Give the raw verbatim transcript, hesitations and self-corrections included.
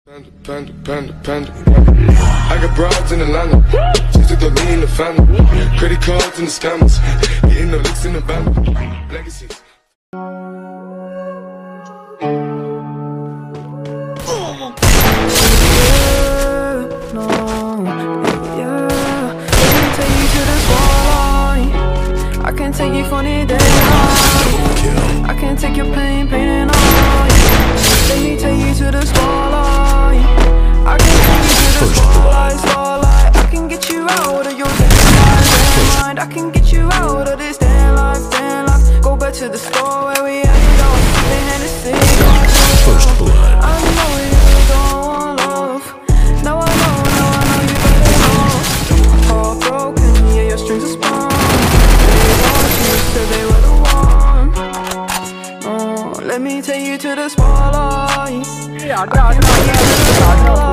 Panda, panda, panda, panda. I got broads in Atlanta. Just took the lean in the family. Credit cards and the scammers. Getting the licks in the band. Legacies. I can't take you funny days. I can't take your pain, pain and all. Let me take you to the spotlight. I can take you to the spotlight, spotlight. I can get you out of your damn mind. I can get you out of this damn life, damn life. Go back to the store where we ended up. They had to sing First Blood. I know you don't want love. Now I know, now I know you better know. Heartbroken, yeah, your strings are spun. Said they were the one. Oh, let me take you to the spotlight. Yeah, I got it.